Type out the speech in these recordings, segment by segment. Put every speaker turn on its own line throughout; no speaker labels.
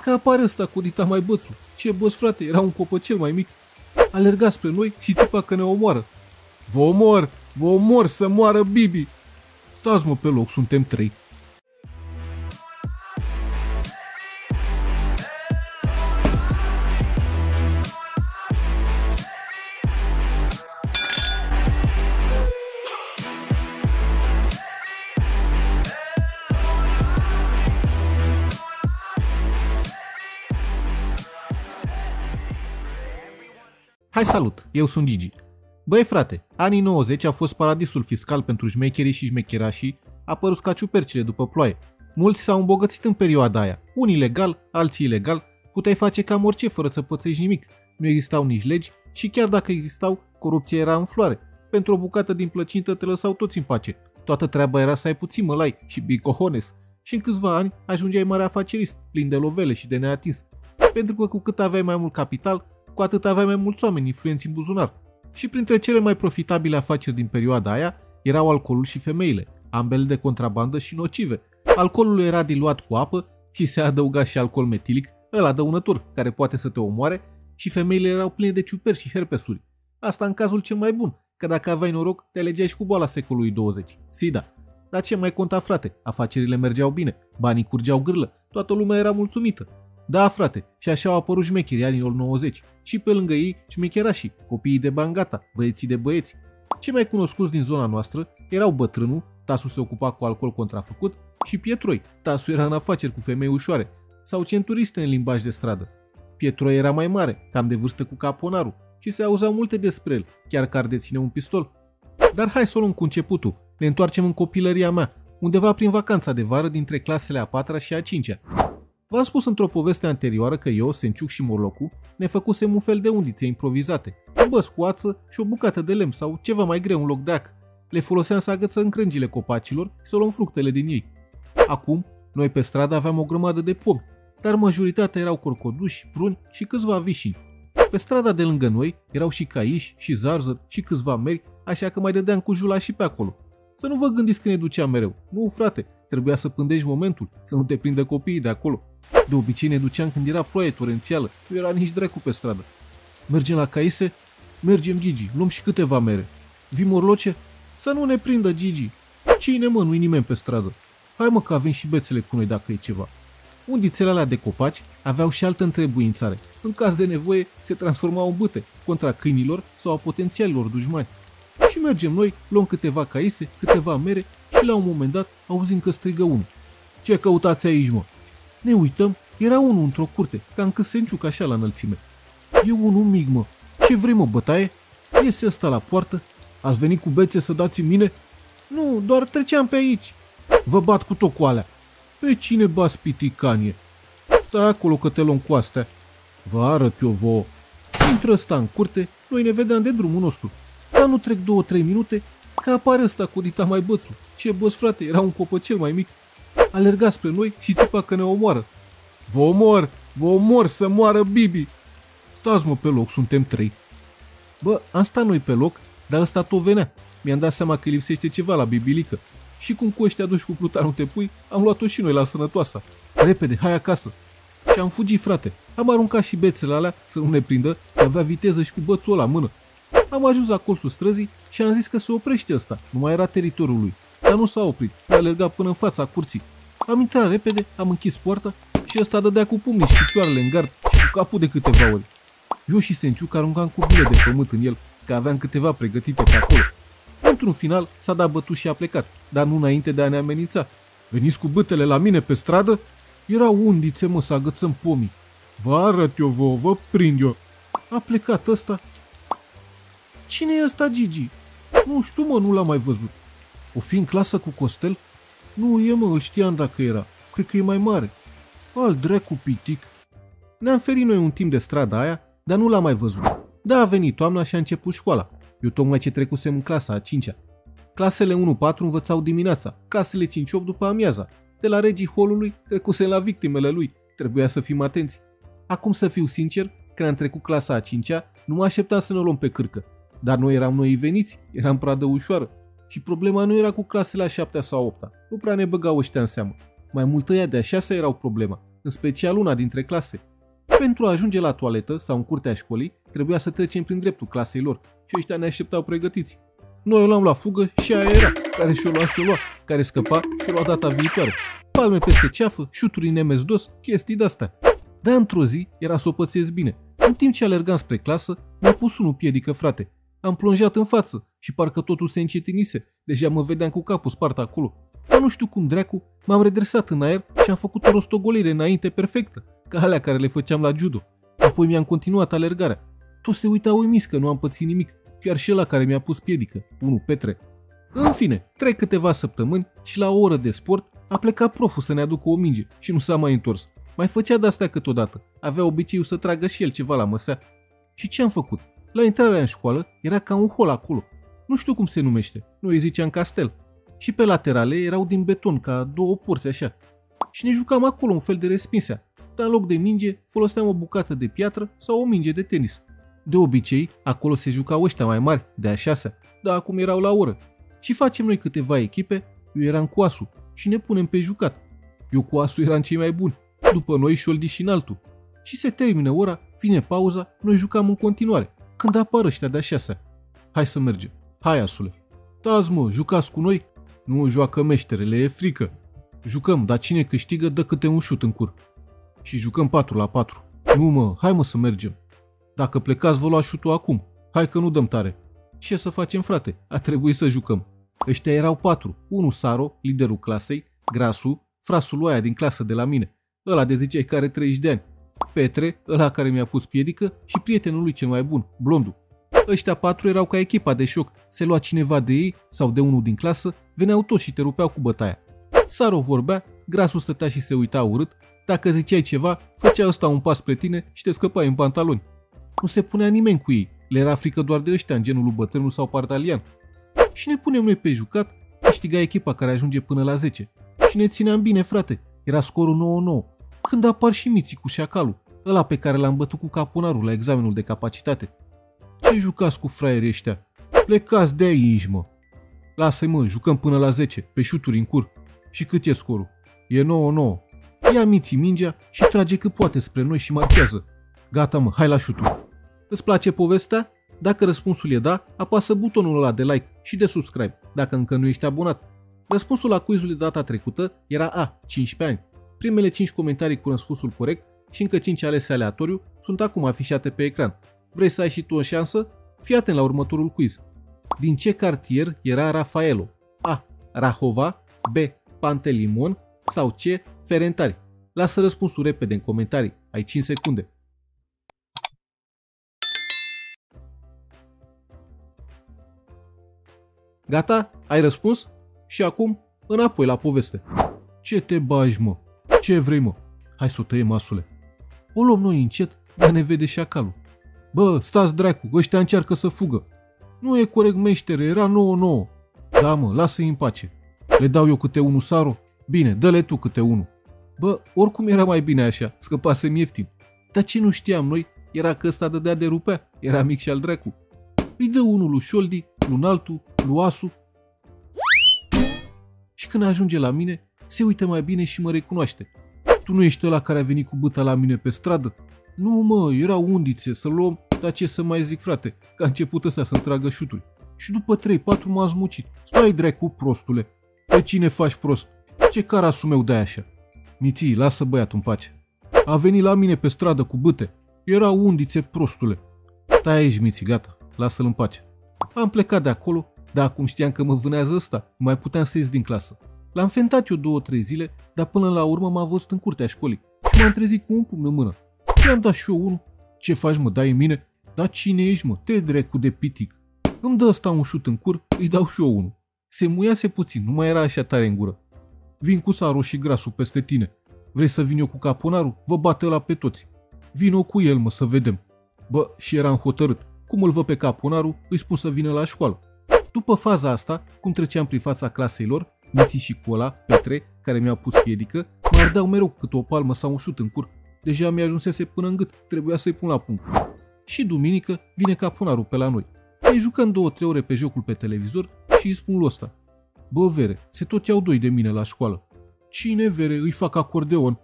că apare ăsta cu dita mai bățul. Ce băț, frate, era un copăcel mai mic. Alerga spre noi și țipa că ne omoară. Vă omor, să moară Bibi. Stați mă pe loc, suntem 3. Hai salut, eu sunt Gigi. Băi frate, anii 90 a fost paradisul fiscal pentru șmecherii și șmecherașii, apărut ca ciupercile după ploaie. Mulți s-au îmbogățit în perioada aia, unii legal, alții ilegal, puteai face cam orice fără să pățești nimic. Nu existau nici legi și chiar dacă existau, corupția era în floare. Pentru o bucată din plăcintă te lăsau toți în pace. Toată treaba era să ai puțin mălai și bicohones. Și în câțiva ani ajungeai mare afacerist, plin de lovele și de neatins. Pentru că cu cât aveai mai mult capital, cu atât aveai mai mulți oameni influenți în buzunar. Și printre cele mai profitabile afaceri din perioada aia erau alcoolul și femeile, ambele de contrabandă și nocive. Alcoolul era diluat cu apă și se adăuga și alcool metilic, ăla dăunător, care poate să te omoare, și femeile erau pline de ciuperi și herpesuri. Asta în cazul cel mai bun, că dacă aveai noroc, te alegeai și cu boala secolului 20, SIDA. Dar ce mai conta, frate? Afacerile mergeau bine, banii curgeau gârlă, toată lumea era mulțumită. Da, frate, și așa au apărut șmecherii anilor 90 și pe lângă ei șmecherașii, copiii de bani gata, băieții de băieți. Cei mai cunoscuți din zona noastră erau Bătrânul, Tasu se ocupa cu alcool contrafăcut, și Pietroi, Tasu era în afaceri cu femei ușoare, sau centuriste în limbaj de stradă. Pietroi era mai mare, cam de vârstă cu Caponarul, și se auzeau multe despre el, chiar că ar deține un pistol. Dar hai să o luăm cu începutul, ne întoarcem în copilăria mea, undeva prin vacanța de vară dintre clasele a 4-a și a 5-a. V-am spus într-o poveste anterioară că eu, Senciuc și Morlocu ne făcusem un fel de undițe improvizate, un băț cu ață și o bucată de lemn sau ceva mai greu în loc de ac. Le foloseam să agățăm crengile copacilor și să luăm fructele din ei. Acum, noi pe stradă aveam o grămadă de pomi, dar majoritatea erau corcoduși, pruni și câțiva vișini. Pe strada de lângă noi erau și caiși, și zarzări, și câțiva meri, așa că mai dădeam cu jula și pe acolo. Să nu vă gândiți că ne duceam mereu. Nu, frate, trebuia să pândești momentul, să nu te prindă copiii de acolo. De obicei ne duceam când era ploaie torențială, nu era nici dracu pe stradă. Mergem la Caise? Mergem, Gigi, luăm și câteva mere. Vii, Morloce? Să nu ne prindă, Gigi. Cine, mă, nu-i nimeni pe stradă. Hai, mă, că avem și bețele cu noi dacă e ceva. Undițele alea de copaci aveau și altă întrebuințare. În caz de nevoie se transformau în bâte, contra câinilor sau a potențialilor dușmani. Și mergem noi, luăm câteva caise, câteva mere și la un moment dat auzim că strigă unul. Ce căutați aici, mă? Ne uităm, era unul într-o curte, cam cât Senciuc așa la înălțime. E unul mic, mă. Ce vrei, mă, bătaie? Iese ăsta la poartă. Ați venit cu bețe să dați în mine? Nu, doar treceam pe aici. Vă bat cu tot cu alea. Pe cine bați, piticanie? Stai acolo că te luăm cu astea. Vă arăt eu vouă. Intră ăsta în curte, noi ne vedeam de drumul nostru. Dar nu trec 2-3 minute, că apare ăsta cu dita mai bățul. Ce băț, frate, era un copăcel mai mic. Alerga spre noi și țipa că ne omoară. Vă omor, să moară Bibi. Stați mă pe loc, suntem 3. Bă, am stat noi pe loc, dar ăsta tot venea. Mi-am dat seama că lipsește ceva la bibilică. Și cum cu ăștia duși cu plutarul te pui, am luat-o și noi la sănătoasa. Repede, hai acasă. Și am fugit, frate. Am aruncat și bețele alea să nu ne prindă, că avea viteză și cu bățul ăla în mână. Am ajuns la colțul străzii și am zis că se oprește ăsta, nu mai era teritoriul lui. Dar nu s-a oprit, a alergat până în fața curții. Am intrat repede, am închis poarta și ăsta dădea cu pumnii și picioarele în gard și cu capul de câteva ori. Eu și Senciuc aruncam curbile de pământ în el, că aveam câteva pregătite pe acolo. Într-un final s-a dat bătut și a plecat, dar nu înainte de a ne amenința. Veniți cu bâtele la mine pe stradă? Erau undițe, mă, să agățăm pomii. Vă arăt eu vouă, vă prind eu. A plecat ăsta. Cine e ăsta, Gigi? Nu știu, mă, nu l-am mai văzut. O fi în clasă cu Costel? Nu e, mă, îl știam dacă era. Cred că e mai mare. Al dracu pitic. Ne-am ferit noi un timp de strada aia, dar nu l-am mai văzut. Da, a venit toamna și a început școala. Eu tocmai ce trecusem în clasa a 5-a. Clasele 1-4 învățau dimineața, clasele 5-8 după amiaza. De la regii holului trecusem la victimele lui. Trebuia să fim atenți. Acum, să fiu sincer, când am trecut clasa a 5-a, nu mă așteptam să ne luăm pe cârcă. Dar noi eram noi veniți, eram pradă ușoară. Și problema nu era cu clasele a 7-a sau 8-a. Nu prea ne băgau ăștia în seamă. Mai mult ăia de a 6-a erau problema. în special una dintre clase. Pentru a ajunge la toaletă sau în curtea școlii, trebuia să trecem prin dreptul clasei lor și ăștia ne așteptau pregătiți. Noi o luam la fugă și aia era, care și-o lua, care scăpa și-o lua data viitoare. Palme peste ceafă, șuturi în MS-DOS, chestii de-astea. Dar într-o zi era să o pățesc bine. În timp ce alergam spre clasă, mi-a pus unul piedică, frate. Am plonjat în față și parcă totul se încetinise. Deja mă vedeam cu capul spart acolo. Dar nu știu cum dracu, m-am redresat în aer și am făcut o rostogolire înainte perfectă, ca alea care le făceam la judo. Apoi mi-am continuat alergarea. Toți se uitau uimiți că nu am pățit nimic, chiar și ăla care mi-a pus piedică, unul Petre. În fine, trec câteva săptămâni și la o oră de sport a plecat proful să ne aducă o minge și nu s-a mai întors. Mai făcea de-astea câteodată, avea obiceiul să tragă și el ceva la măsea. Și ce am făcut? La intrarea în școală era ca un hol acolo. Nu știu cum se numește, noi îi ziceam castel. Și pe laterale erau din beton, ca două porți așa. Și ne jucam acolo un fel de respinsea, dar în loc de minge foloseam o bucată de piatră sau o minge de tenis. De obicei, acolo se jucau ăștia mai mari, de a șasea, dar acum erau la oră. Și facem noi câteva echipe, eu eram cu asul și ne punem pe jucat. Eu cu asul eram cei mai buni, după noi Șoldi și înaltul. Și se termină ora, vine pauza, noi jucam în continuare, când apar ăștia de-a șasea. Hai să mergem. Hai, asule. Tați mă, jucați cu noi? Nu joacă meșterele, e frică. Jucăm, dar cine câștigă dă câte un șut în cur. Și jucăm 4-4. Nu mă, hai mă să mergem. Dacă plecați vă luați șutul acum. Hai că nu dăm tare. Ce să facem, frate? A trebuit să jucăm. Ăștia erau 4. Unul Saro, liderul clasei, Grasu, frasul lui aia din clasă de la mine. Ăla de ziceai care are 30 de ani. Petre, ăla care mi-a pus piedică și prietenul lui cel mai bun, blondul. Ăștia 4 erau ca echipa de șoc. Se lua cineva de ei sau de unul din clasă, veneau toți și te rupeau cu bătaia. Saro vorbea, Grasul stătea și se uita urât. Dacă ziceai ceva, făcea ăsta un pas spre tine și te scăpai în pantaloni. Nu se punea nimeni cu ei, le era frică doar de ăștia în genul lui bătrânul sau pardalian. Și ne punem noi pe jucat, câștiga echipa care ajunge până la 10. Și ne țineam bine, frate, era scorul 9-9. Când apar și Miții cu șacalul, ăla pe care l-am bătut cu caponarul la examenul de capacitate. Ce jucați cu fraierii ăștia? Plecați de aici, mă. Lasă-i, mă, jucăm până la 10, pe șuturi în cur. Și cât e scorul? E 9-9. Ia Miții mingea și trage cât poate spre noi și marchează. Gata, mă, hai la șuturi. Îți place povestea? Dacă răspunsul e da, apasă butonul ăla de like și de subscribe, dacă încă nu ești abonat. Răspunsul la quizul de data trecută era A, 15 ani. Primele 5 comentarii cu răspunsul corect și încă 5 alese aleatoriu sunt acum afișate pe ecran. Vrei să ai și tu o șansă? Fii atent la următorul quiz. Din ce cartier era Rafaelo? A. Rahova, B. Pantelimon sau C. Ferentari? Lasă răspunsul repede în comentarii. Ai 5 secunde. Gata? Ai răspuns? Și acum, înapoi la poveste. Ce te bagi, mă? Ce vrei, mă? Hai să o tăiem, asule. O luăm noi încet, dar ne vede șacalul. Bă, stați dracu, ăștia încearcă să fugă. Nu e corect, meștere, era 9-9. Da, mă, lasă-i în pace. Le dau eu câte unul, Saro? Bine, dă-le tu câte unul. Bă, oricum era mai bine așa, scăpasem ieftin. Dar ce nu știam noi era că ăsta dădea de rupea, era mic și al dracu. Îi dă unul lui Șoldi, lui altul, lui Asu. Și când ajunge la mine, se uită mai bine și mă recunoaște. Tu nu ești ăla care a venit cu bâta la mine pe stradă? Nu, mă, erau undițe să luăm, dar ce să mai zic, frate, că a început ăsta să-mi tragă șuturi. Și după 3-4 m-a zmucit. Stai dracu, prostule. Pe cine faci prost? Ce carasul meu dai așa? Miții, lasă băiatul în pace. A venit la mine pe stradă cu bâte. Erau undițe, prostule. Stai aici, Miții, gata, lasă-l în pace. Am plecat de acolo, dar acum știam că mă vânează ăsta, nu mai puteam să ies din clasă. L-am fentat eu 2-3 zile, dar până la urmă m-a văzut în curtea școlii și m-am trezit cu un pumn în mână. I-am dat și eu unul. Ce faci, mă, dai în mine? Dar cine ești, mă? Te drecu de pitic. Îmi dă ăsta un șut în cur, îi dau și eu unul. Se muiase puțin, nu mai era așa tare în gură. Vin cu Saro și Grasul peste tine. Vrei să vin eu cu caponarul? Vă bate ăla pe toți. Vino cu el, mă, să vedem. Bă, și eram hotărât. Cum îl văd pe caponarul, îi spun să vină la școală. După faza asta, cum treceam prin fața clasei lor, Miții și cu ăla, Petre, care mi-a pus piedică, mă ardeau mereu cu câte o palmă sau un șut în cur. Deja mi-a ajunsese până în gât, trebuia să-i pun la punct. Și duminică vine caponarul pe la noi. Îi jucăm 2-3 ore pe jocul pe televizor și îi spun lui ăsta. Bă, Vere, se tot iau doi de mine la școală. Cine, Vere, îi fac acordeon?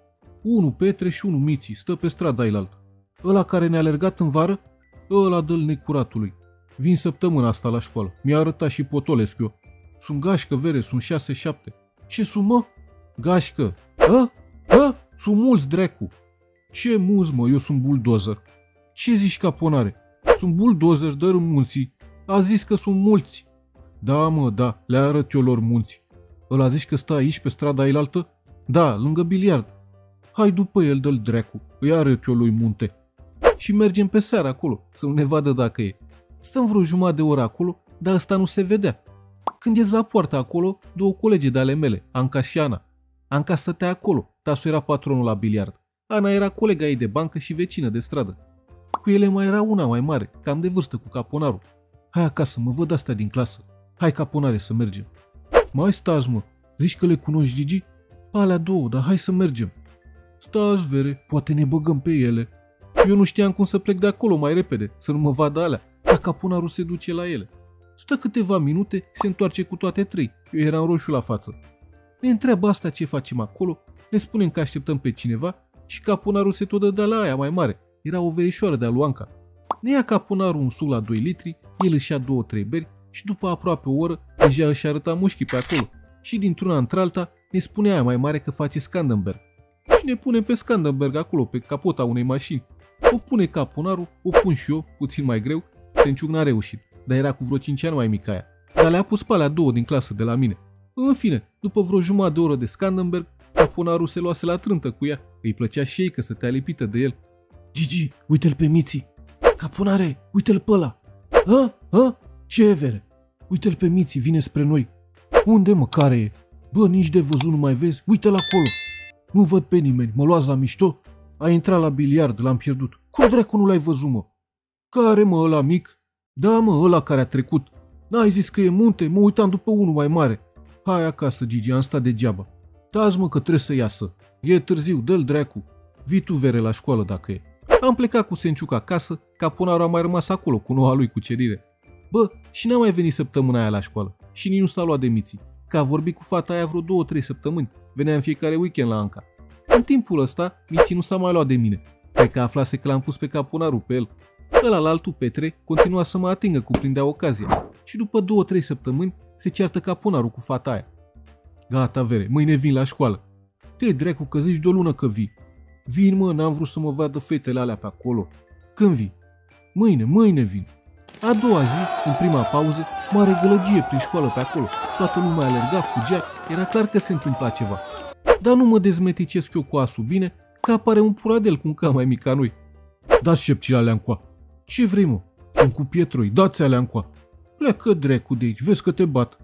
Unul Petre și unul Miții, stă pe strada ailaltă. Ăla care ne-a alergat în vară? Ăla dă-l necuratului. Vin săptămâna asta la școală. Mi-a arătat și Potolescu eu. Sunt gașcă, vere, sunt 6-7. Ce sunt, mă? Gașcă. Sunt mulți, dracu. Ce mulți, mă? Eu sunt buldozer. Ce zici, caponare? Sunt buldozer, dă munții. A zis că sunt mulți. Da, mă, da, le arăt eu lor munți. Ăla zici că stă aici pe strada ailaltă? Da, lângă biliard. Hai după el, dă-l dracu. Îi arăt eu lui munte. Și mergem pe seara acolo, să nu ne vadă dacă e. Stăm vreo jumătate de oră acolo, dar ăsta nu se vedea. Când ies la poartă acolo, două colege de ale mele, Anca și Ana. Anca stătea acolo, Tasu era patronul la biliard. Ana era colega ei de bancă și vecină de stradă. Cu ele mai era una mai mare, cam de vârstă cu caponarul. Hai acasă, mă văd astea din clasă. Hai, caponare, să mergem. Mai stați, mă, zici că le cunoști, Gigi? Alea două, dar hai să mergem. Stați, vere, poate ne băgăm pe ele. Eu nu știam cum să plec de acolo mai repede, să nu mă vadă alea, dar caponarul se duce la ele. Stă câteva minute, se întoarce cu toate trei. Eu eram roșu la față. Ne întreabă asta ce facem acolo, le spunem că așteptăm pe cineva și caponarul se tot dă la aia mai mare. Era o verișoară de-a lui Anca. Ne ia caponarul un suc la 2 litri, el își ia 2-3 beri și după aproape o oră deja își arăta mușchii pe acolo. Și dintr-una într-alta ne spune aia mai mare că face Scandenberg. Și ne punem pe Scandenberg acolo, pe capota unei mașini. O pune caponarul, o pun și eu, puțin mai greu, Senciuc n-a reușit, dar era cu vreo 5 ani mai mic aia. Dar le-a pus pe alea două din clasă de la mine. În fine, după vreo jumătate de oră de Scandenberg, caponarul se luase la trântă cu ea. Îi plăcea și ei că stătea lipită de el. Gigi, uite-l pe Miții. Caponare, uite-l pe ăla. Ce e, vere? Uite-l pe Miții, vine spre noi. Unde, mă, care e? Bă, nici de văzut nu mai vezi? Uite-l acolo. Nu văd pe nimeni, mă luați la mișto? A intrat la biliard, l-am pierdut. Cum dracu nu l-ai văzut, mă? Care, mă, ăla mic? Da, mă, ăla care a trecut. N-ai zis că e munte? Mă uitam după unul mai mare. Hai acasă, Gigi, am stat degeaba. Taci, mă, că trebuie să iasă. E târziu, dă-l dracu. Vii tu, vere, la școală dacă e. Am plecat cu Senciuc acasă, caponarul a mai rămas acolo cu noua lui cucerire. Bă, și n-a mai venit săptămâna aia la școală. Și nici nu s-a luat de Miții. Că a vorbit cu fata aia vreo 2-3 săptămâni. Venea în fiecare weekend la Anca. În timpul ăsta, Miții nu s-a mai luat de mine. Cred că aflase că l-am pus pe caponarul pe el. Ăla, altul Petre, continua să mă atingă cu prindea ocazia. Și după 2-3 săptămâni, se ceartă caponarul cu fata aia. Gata, vere, mâine vin la școală. Te dracu că zici de o lună că vii. Vin, mă, n-am vrut să mă vadă fetele alea pe acolo. Când vii? Mâine vin. A doua zi, în prima pauză, mare gălăgie prin școală pe acolo. Toată lumea alerga, fugea, era clar că se întâmpla ceva. Dar nu mă dezmeticesc eu cu asul bine, că apare un puradel cu un cam mai mic ca noi. Dați șepcile alea încoa. Ce vrei, mă? Sunt cu pietroi, dați alea încoa. Pleacă dracu de aici, vezi că te bat.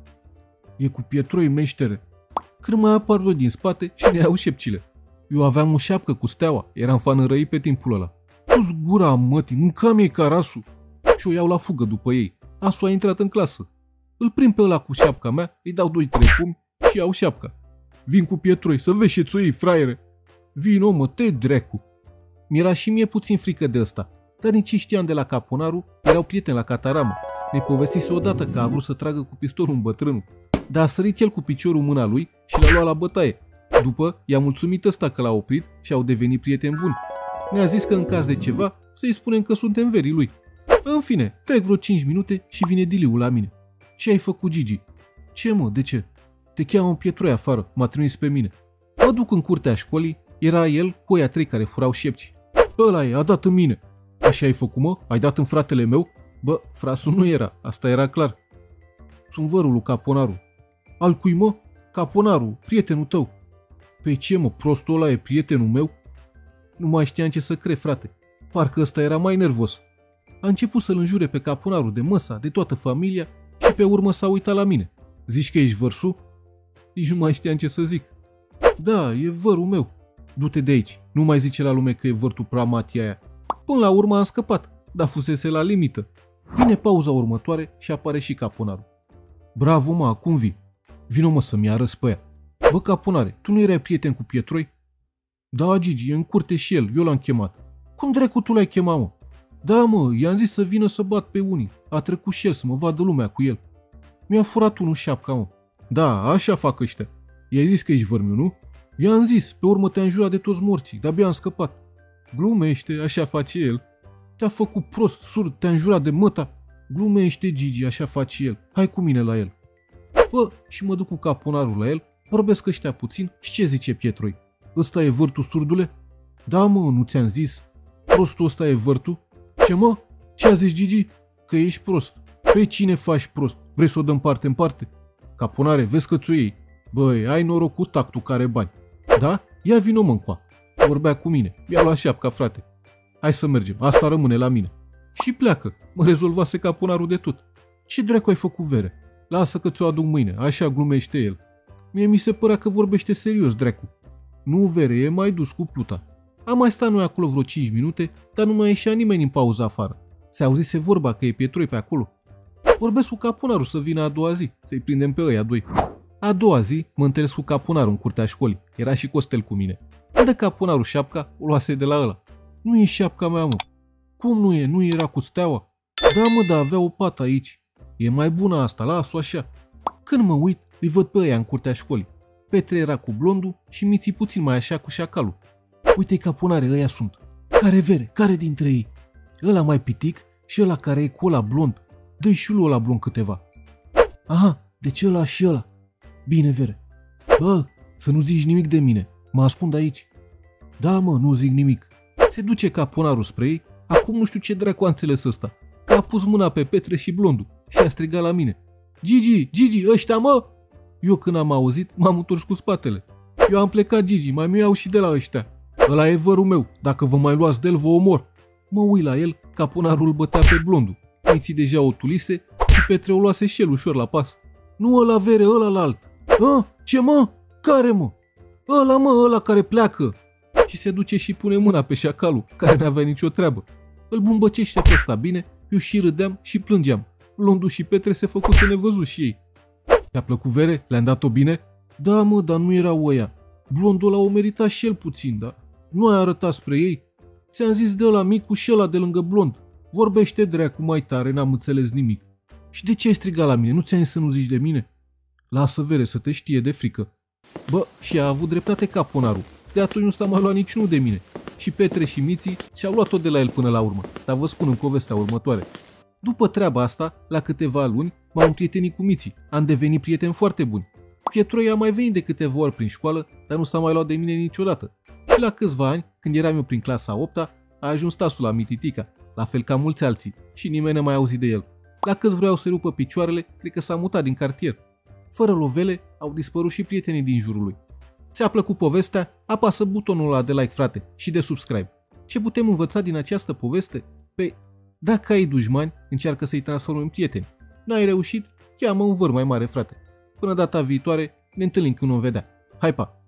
E cu pietroi, meștere. Când mai apar doi din spate și ne iau șepcile. Eu aveam o șapcă cu steaua, eram fan înrăit pe timpul ăla. Tu-ți gura, mătii, mâncam ei carasul. Și o iau la fugă după ei. Asul a intrat în clasă. Îl prind pe ăla cu șapca mea, îi dau 2-3 pumni și iau șapca. Vin cu pietroi, să vezi ce-ți o iei, fraiere. Vino, mă, te dracu. Mi-era și mie puțin frică de ăsta, dar nici știam de la caponarul, erau prieteni la cataramă. Ne povestise odată că a vrut să tragă cu pistolul în bătrânul, dar a sărit el cu piciorul în mâna lui și l-a luat la bătaie. După, i-a mulțumit ăsta că l-a oprit și au devenit prieteni buni. Ne-a zis că în caz de ceva, să-i spunem că suntem verii lui. În fine, trec vreo 5 minute și vine Diliul la mine. Ce ai făcut, Gigi? Ce, mă, de ce? Te cheamă Pietroi afară, m-a trimis pe mine. Mă duc în curtea școlii, era el cu ăia 3 care furau șepci. Ăla e, a dat în mine. Așa ai făcut, mă? Ai dat în fratele meu? Bă, frasul nu era, asta era clar. Sunt vărul lui caponarul. Al cui, mă? Caponarul, prietenul tău. Păi ce, mă, prostul ăla e prietenul meu? Nu mai știam ce să cred, frate. Parcă ăsta era mai nervos. A început să-l înjure pe caponarul de măsa, de toată familia și pe urmă s-a uitat la mine. Zici că ești vărsul? Nici nu mai știam ce să zic. Da, e vărul meu. Du-te de aici, nu mai zice la lume că e vărtul pramatia aia. Până la urmă am scăpat, dar fusese la limită. Vine pauza următoare și apare și caponarul. Bravo, mă, acum vii. Vino, mă, să-mi arăți pe ea. Bă, caponare, tu nu erai prieten cu Pietroi? Da, Gigi, e în curte și el, eu l-am chemat. Cum dracu tu l-ai chemat, mă? Da, mă, i-am zis să vină să bat pe unii. A trecut și el să mă vadă lumea cu el. Mi-a furat unul șapca, mă. Da, așa fac ăștia. I-ai zis că ești vărmiu, nu? I-am zis, pe urmă te-a înjurat de toți morții, de-abia am scăpat. Glumește, așa face el. Te-a făcut prost, surd, te-a înjurat de măta. Glumește, Gigi, așa face el. Hai cu mine la el. Bă, și mă duc cu caponarul la el, vorbesc ăștia puțin și ce zice Pietroi? Ăsta e vârtul, surdule? Da, mă, nu ți-am zis. Prostul ăsta e vârtul? Ce, mă? Ce a zis Gigi? Că ești prost. Pe cine faci prost? Vrei să o dăm parte în parte? Caponare, vezi că ți-o iei. Băi, ai noroc cu tactul care bani. Da? Ia vino, mă, încoa. Vorbea cu mine. Mi-a luat șapca, frate. Hai să mergem, asta rămâne la mine. Și pleacă. Mă rezolvase caponarul de tot. Ce dracu ai făcut, Vere? Lasă că ți-o aduc mâine, așa glumește el. Mie mi se părea că vorbește serios, dracu. Nu, Vere, e mai dus cu pluta. Am mai stat noi acolo vreo 5 minute, dar nu mai ieșea nimeni în pauză afară. Se auzise vorba că e Pietroi pe acolo. Vorbesc cu caponarul să vină a doua zi, să-i prindem pe ăia doi. A doua zi mă întâlnesc cu caponarul în curtea școlii. Era și Costel cu mine. Unde caponarul șapca, o luase de la ăla. Nu e șapca mea, mă. Cum nu e? Nu era cu steaua? Da, mă, dar avea o pată aici. E mai bună asta, las-o așa. Când mă uit, îi văd pe ăia în curtea școlii. Petre era cu blondul și Miții puțin mai așa cu șacalul. Uite-i caponare, ăia sunt. Care, Vere? Care dintre ei? Ăla mai pitic și ăla care e cu ăla blond. Dă-i și lui ăla blond câteva. Aha, deci ăla și ăla. Bine, Vere. Bă, să nu zici nimic de mine. Mă ascund aici. Da, mă, nu zic nimic. Se duce caponarul spre ei. Acum nu știu ce dracu a înțeles ăsta. Că a pus mâna pe Petre și blondul și a strigat la mine. Gigi, Gigi, ăștia, mă! Eu când am auzit, m-am întors cu spatele. Eu am plecat, Gigi, mai mi-au și de la ăștia. Ăla e vărul meu, dacă vă mai luați de el, vă omor. Mă uit la el, caponarul îl bătea pe blondul. Miții deja o tulise și Petre o luase și el ușor la pas. Nu ăla, Vere, ăla la alt. Ce, mă? Care, mă? Ăla, mă, ăla care pleacă. Și se duce și pune mâna pe șacalul, care n-avea nicio treabă. Îl bumbăcește pe ăsta bine, eu și râdeam și plângeam. Blondul și Petre se făcuse nevăzuți și ei. Te-a plăcut, Vere? Le-am dat-o bine? Da, mă, dar nu erau ăia. Blondul l-a meritat și el puțin, da? Nu ai arătat spre ei? Ți-am zis de ăla mic cu și ăla de lângă blond. Vorbește dracu mai tare, n-am înțeles nimic. Și de ce ai strigat la mine? Nu ți-am zis să nu zici de mine? Lasă, Vere, să te știe de frică. Bă, și a avut dreptate caponarul. De atunci nu s-a mai luat niciunul de mine. Și Petre și Miții și-au luat tot de la el până la urmă. Dar vă spun în povestea următoare. După treaba asta, la câteva luni, m-am împrietenit cu Miții. Am devenit prieteni foarte buni. Pietroi a mai venit de câteva ori prin școală, dar nu s-a mai luat de mine niciodată. Și la câțiva ani, când eram eu prin clasa 8-a, a ajuns tasul la Mititica, la fel ca mulți alții, și nimeni n-a mai auzit de el. La câți vreau să rupă picioarele, cred că s-a mutat din cartier. Fără lovele, au dispărut și prietenii din jurul lui. Ți-a plăcut povestea? Apasă butonul ăla de like, frate, și de subscribe. Ce putem învăța din această poveste? Păi, dacă ai dușmani, încearcă să-i transformi în prieteni. N-ai reușit? Cheamă un văr mai mare, frate. Până data viitoare, ne întâlnim când o vedea. Hai, pa!